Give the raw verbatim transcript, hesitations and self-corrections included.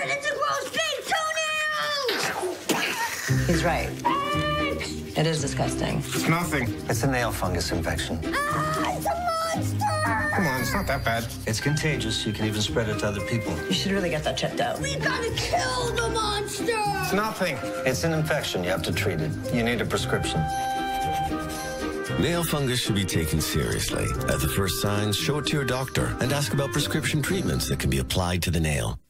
happened to grow big toenails? He's right. It is disgusting. It's nothing. It's a nail fungus infection. Ah, it's a monster! Come on, it's not that bad. It's contagious. You can even spread it to other people. You should really get that checked out. We gotta kill the monster! It's nothing. It's an infection. You have to treat it. You need a prescription. Nail fungus should be taken seriously. At the first signs, show it to your doctor and ask about prescription treatments that can be applied to the nail.